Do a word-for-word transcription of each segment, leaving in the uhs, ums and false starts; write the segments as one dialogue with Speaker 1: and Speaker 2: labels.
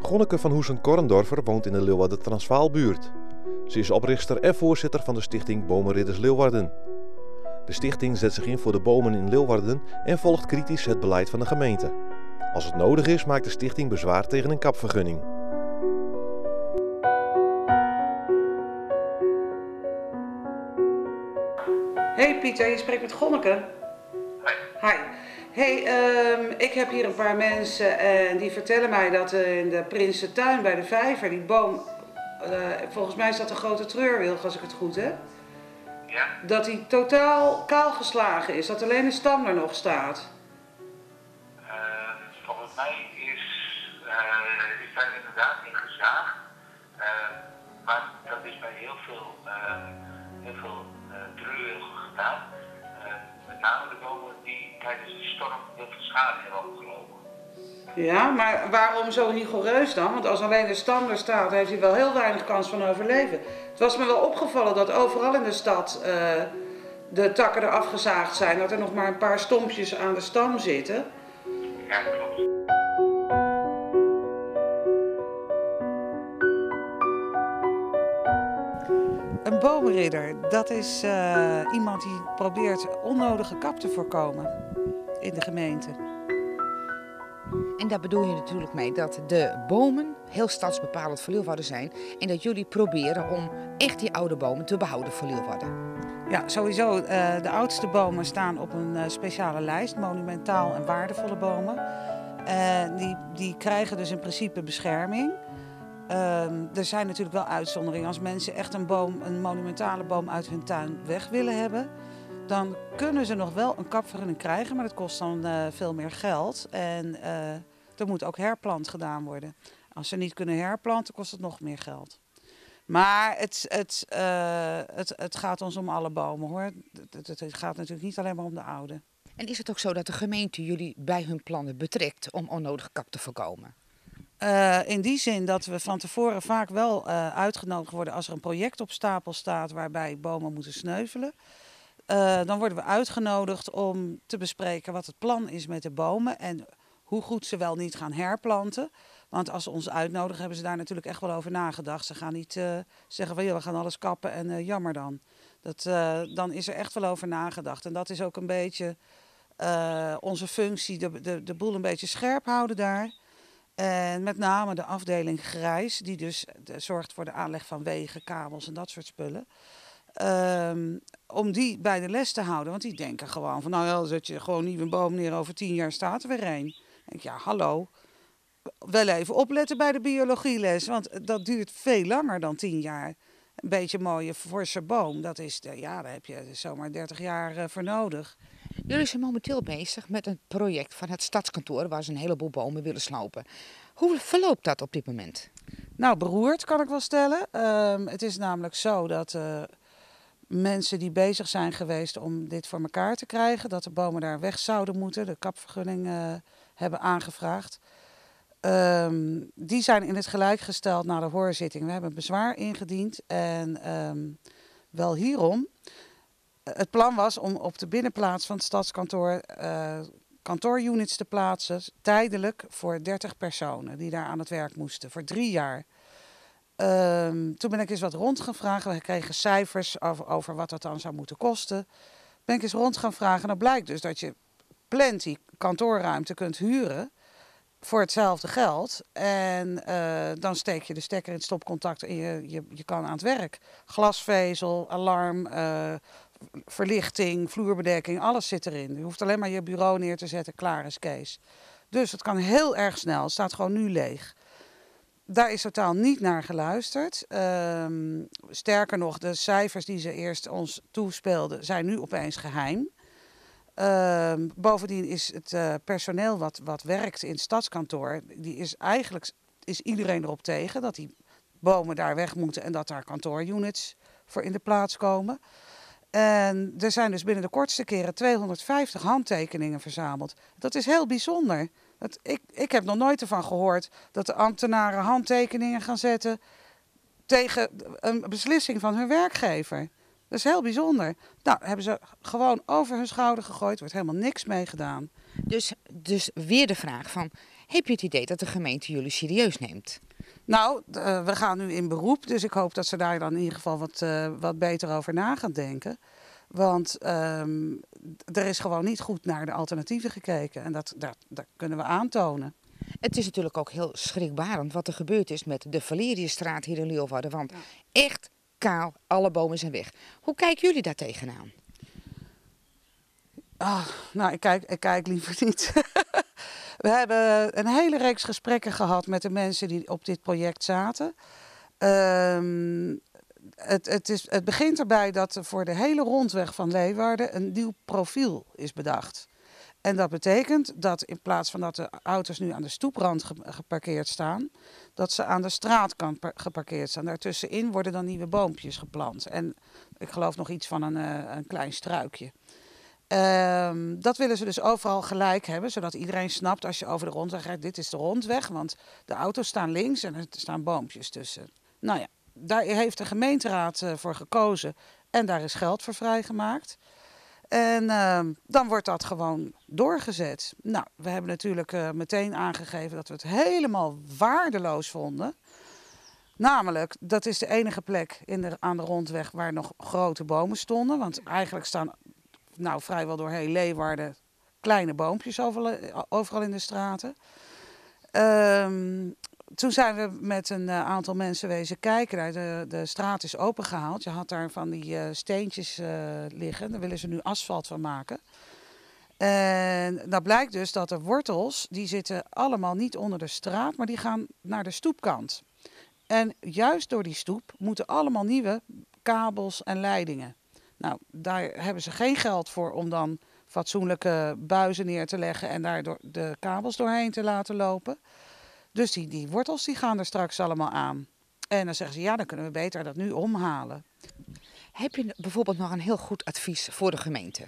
Speaker 1: Gonneke van Hoesen-Korrendorfer woont in de Leeuwarden-Transvaalbuurt. Ze is oprichter en voorzitter van de stichting Bomenridders Leeuwarden. De stichting zet zich in voor de bomen in Leeuwarden en volgt kritisch het beleid van de gemeente. Als het nodig is, maakt de stichting bezwaar tegen een kapvergunning.
Speaker 2: Hey Pieter, je spreekt met Gonneke.
Speaker 3: Hi.
Speaker 2: Hi. Hey, um, ik heb hier een paar mensen en die vertellen mij dat uh, in de Prinsentuin bij de Vijver, die boom, uh, volgens mij is dat een grote treurwilg als ik het goed heb,
Speaker 3: Ja.
Speaker 2: dat die totaal kaal geslagen is, dat alleen de stam er nog staat.
Speaker 3: Uh, volgens mij is, uh, is daar inderdaad in geslaagd. Uh, maar dat is bij heel veel, uh, heel veel uh, treurwilgen gedaan. Uh, met name de bomen die tijdens de storm heel veel schade hebben opgelopen.
Speaker 2: Ja, maar waarom zo rigoureus dan? Want als alleen de stam er staat, heeft hij wel heel weinig kans van overleven. Het was me wel opgevallen dat overal in de stad uh, de takken er afgezaagd zijn. Dat er nog maar een paar stompjes aan de stam zitten.
Speaker 3: Ja, klopt.
Speaker 2: Een bomenridder, dat is uh, iemand die probeert onnodige kap te voorkomen in de gemeente.
Speaker 4: En daar bedoel je natuurlijk mee dat de bomen heel stadsbepalend voor Leeuwarden zijn. En dat jullie proberen om echt die oude bomen te behouden voor Leeuwarden.
Speaker 2: Ja, sowieso. Uh, de oudste bomen staan op een uh, speciale lijst, monumentaal en waardevolle bomen. Uh, die, die krijgen dus in principe bescherming. Uh, er zijn natuurlijk wel uitzonderingen. Als mensen echt een boom, een monumentale boom uit hun tuin weg willen hebben, dan kunnen ze nog wel een kapvergunning krijgen, maar dat kost dan uh, veel meer geld. En uh, er moet ook herplant gedaan worden. Als ze niet kunnen herplanten, kost het nog meer geld. Maar het, het, uh, het, het gaat ons om alle bomen, hoor. Het, het, het gaat natuurlijk niet alleen maar om de oude.
Speaker 4: En is het ook zo dat de gemeente jullie bij hun plannen betrekt om onnodige kap te voorkomen?
Speaker 2: Uh, in die zin dat we van tevoren vaak wel uh, uitgenodigd worden als er een project op stapel staat waarbij bomen moeten sneuvelen. Uh, dan worden we uitgenodigd om te bespreken wat het plan is met de bomen en hoe goed ze wel niet gaan herplanten. Want als ze ons uitnodigen hebben ze daar natuurlijk echt wel over nagedacht. Ze gaan niet uh, zeggen van ja, we gaan alles kappen en uh, jammer dan. Dat, uh, dan is er echt wel over nagedacht. En dat is ook een beetje uh, onze functie, de, de, de boel een beetje scherp houden daar. En met name de afdeling grijs, die dus de, zorgt voor de aanleg van wegen, kabels en dat soort spullen. Um, om die bij de les te houden, want die denken gewoon van nou ja, dan zet je gewoon een nieuwe boom neer, over tien jaar staat er weer een. Dan denk ik, ja hallo, wel even opletten bij de biologieles, want dat duurt veel langer dan tien jaar. Een beetje mooie forse boom, dat is, ja, daar heb je zomaar dertig jaar voor nodig.
Speaker 4: Jullie zijn momenteel bezig met een project van het stadskantoor waar ze een heleboel bomen willen slopen. Hoe verloopt dat op dit moment?
Speaker 2: Nou, beroerd kan ik wel stellen. Um, het is namelijk zo dat uh, mensen die bezig zijn geweest om dit voor elkaar te krijgen, dat de bomen daar weg zouden moeten, de kapvergunning uh, hebben aangevraagd. Um, die zijn in het gelijk gesteld na de hoorzitting. We hebben bezwaar ingediend en um, wel hierom. Het plan was om op de binnenplaats van het stadskantoor uh, kantoorunits te plaatsen, tijdelijk voor dertig personen die daar aan het werk moesten, voor drie jaar. Um, toen ben ik eens wat rond gaan vragen. We kregen cijfers over, over wat dat dan zou moeten kosten. Ben ik eens rond gaan vragen. Nou blijkt dus dat je plenty kantoorruimte kunt huren voor hetzelfde geld. En uh, dan steek je de stekker in het stopcontact en je, je, je kan aan het werk. Glasvezel, alarm, uh, verlichting, vloerbedekking, alles zit erin. Je hoeft alleen maar je bureau neer te zetten, klaar is Kees. Dus het kan heel erg snel, het staat gewoon nu leeg. Daar is totaal niet naar geluisterd. Um, sterker nog, de cijfers die ze eerst ons toespeelden zijn nu opeens geheim. Um, bovendien is het uh, personeel wat, wat werkt in het stadskantoor, die is eigenlijk is iedereen erop tegen dat die bomen daar weg moeten en dat daar kantoorunits voor in de plaats komen. En er zijn dus binnen de kortste keren tweehonderdvijftig handtekeningen verzameld. Dat is heel bijzonder. Dat, ik, ik heb nog nooit ervan gehoord dat de ambtenaren handtekeningen gaan zetten tegen een beslissing van hun werkgever. Dat is heel bijzonder. Nou, hebben ze gewoon over hun schouder gegooid. Er wordt helemaal niks mee gedaan.
Speaker 4: Dus, dus weer de vraag van, Heb je het idee dat de gemeente jullie serieus neemt?
Speaker 2: Nou, uh, we gaan nu in beroep, dus ik hoop dat ze daar dan in ieder geval wat, uh, wat beter over na gaan denken. Want um, er is gewoon niet goed naar de alternatieven gekeken en dat, dat, dat kunnen we aantonen.
Speaker 4: Het is natuurlijk ook heel schrikbarend wat er gebeurd is met de Valeriusstraat hier in Leeuwarden. Want ja. echt kaal, alle bomen zijn weg. Hoe kijken jullie daar tegenaan?
Speaker 2: Oh, nou, ik kijk, ik kijk liever niet. We hebben een hele reeks gesprekken gehad met de mensen die op dit project zaten. Um, het, het, is, het begint erbij dat er voor de hele rondweg van Leeuwarden een nieuw profiel is bedacht. En dat betekent dat in plaats van dat de auto's nu aan de stoeprand geparkeerd staan, dat ze aan de straatkant geparkeerd staan. Daartussenin worden dan nieuwe boompjes geplant. En ik geloof nog iets van een, een klein struikje. Um, dat willen ze dus overal gelijk hebben, zodat iedereen snapt als je over de rondweg rijdt, dit is de rondweg, want de auto's staan links en er staan boompjes tussen. Nou ja, daar heeft de gemeenteraad uh, voor gekozen en daar is geld voor vrijgemaakt. En uh, dan wordt dat gewoon doorgezet. Nou, we hebben natuurlijk uh, meteen aangegeven dat we het helemaal waardeloos vonden. Namelijk, dat is de enige plek in de, aan de rondweg waar nog grote bomen stonden. Want eigenlijk staan nou, vrijwel door heel Leeuwarden kleine boompjes overal, overal in de straten. Um, toen zijn we met een uh, aantal mensen wezen kijken. De, de straat is opengehaald. Je had daar van die uh, steentjes uh, liggen. Daar willen ze nu asfalt van maken. En dat blijkt dus dat de wortels, die zitten allemaal niet onder de straat, maar die gaan naar de stoepkant. En juist door die stoep moeten allemaal nieuwe kabels en leidingen. Nou, daar hebben ze geen geld voor om dan fatsoenlijke buizen neer te leggen en daar de kabels doorheen te laten lopen. Dus die, die wortels die gaan er straks allemaal aan. En dan zeggen ze, ja, dan kunnen we beter dat nu omhalen.
Speaker 4: Heb je bijvoorbeeld nog een heel goed advies voor de gemeente?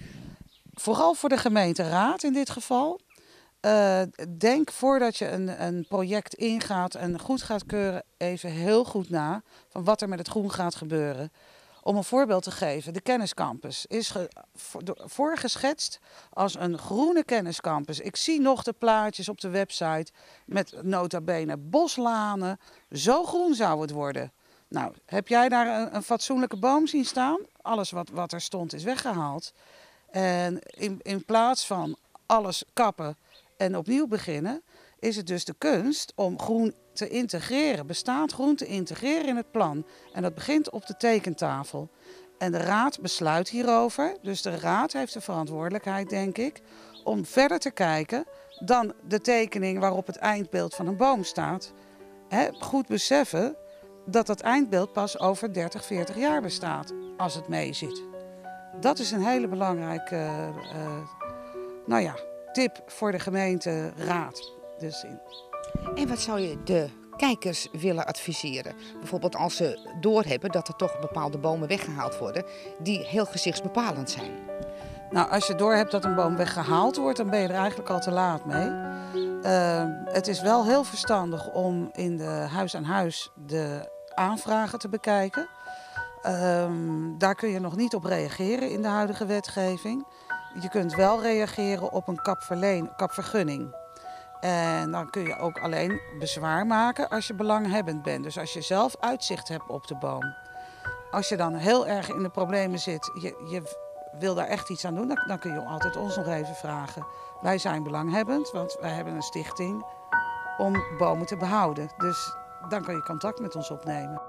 Speaker 2: Vooral voor de gemeenteraad in dit geval. Uh, denk voordat je een, een project ingaat en goed gaat keuren, even heel goed na van wat er met het groen gaat gebeuren. Om een voorbeeld te geven, de kenniscampus is ge, voorgeschetst als een groene kenniscampus. Ik zie nog de plaatjes op de website met nota bene boslanen. Zo groen zou het worden. Nou, heb jij daar een, een fatsoenlijke boom zien staan? Alles wat, wat er stond is weggehaald. En in, in plaats van alles kappen en opnieuw beginnen, is het dus de kunst om groen te integreren, bestaand groen te integreren in het plan. En dat begint op de tekentafel. En de raad besluit hierover. Dus de raad heeft de verantwoordelijkheid, denk ik, om verder te kijken dan de tekening waarop het eindbeeld van een boom staat. He, goed beseffen dat dat eindbeeld pas over dertig, veertig jaar bestaat, als het mee zit. Dat is een hele belangrijke uh, uh, nou ja, tip voor de gemeenteraad. Dus in...
Speaker 4: En wat zou je de kijkers willen adviseren? Bijvoorbeeld als ze doorhebben dat er toch bepaalde bomen weggehaald worden die heel gezichtsbepalend zijn.
Speaker 2: Nou, als je doorhebt dat een boom weggehaald wordt, dan ben je er eigenlijk al te laat mee. Uh, het is wel heel verstandig om in de huis aan huis de aanvragen te bekijken. Uh, daar kun je nog niet op reageren in de huidige wetgeving. Je kunt wel reageren op een kapverleen, kapvergunning. En dan kun je ook alleen bezwaar maken als je belanghebbend bent. Dus als je zelf uitzicht hebt op de boom. Als je dan heel erg in de problemen zit, je, je wil daar echt iets aan doen, dan, dan kun je altijd ons nog even vragen. Wij zijn belanghebbend, want wij hebben een stichting om bomen te behouden. Dus dan kan je contact met ons opnemen.